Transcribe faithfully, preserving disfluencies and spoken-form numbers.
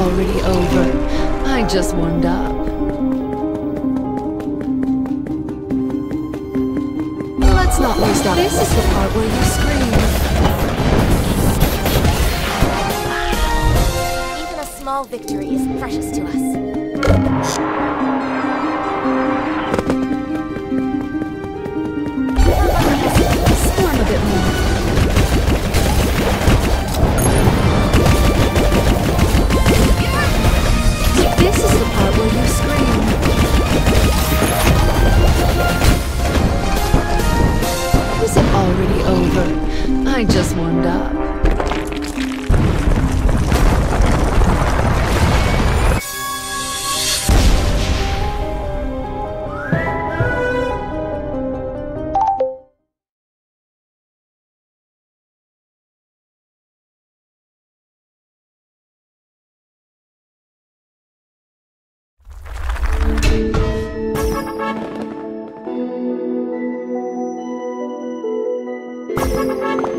already over? I just warmed up. Let's not waste our— This is the part where you scream. Even a small victory is precious to us. Storm a bit more. This is the part where you scream. Is it already over? I just warmed up. Thank you.